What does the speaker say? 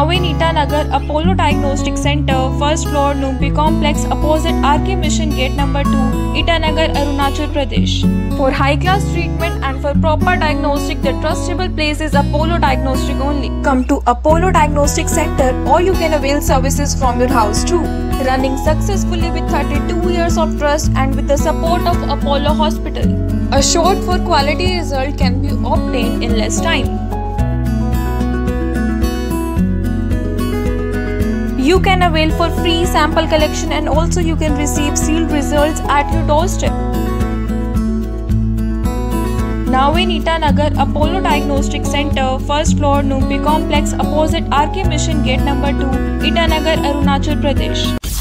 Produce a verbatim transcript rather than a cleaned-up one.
Now in Itanagar, Apollo Diagnostic Center, first floor, Numpi Complex, opposite R K Mission Gate number two, Itanagar, Arunachal Pradesh. For high-class treatment and for proper diagnostic, the trustable place is Apollo Diagnostic only. Come to Apollo Diagnostic Center, or you can avail services from your house too. Running successfully with thirty-two years of trust and with the support of Apollo Hospital. Assured for quality result can be obtained in less time. You can avail for free sample collection and also you can receive sealed results at your doorstep. Now in Itanagar, Apollo Diagnostic Center, first floor, Numpi Complex, opposite R K Mission Gate number two, Itanagar, Arunachal Pradesh.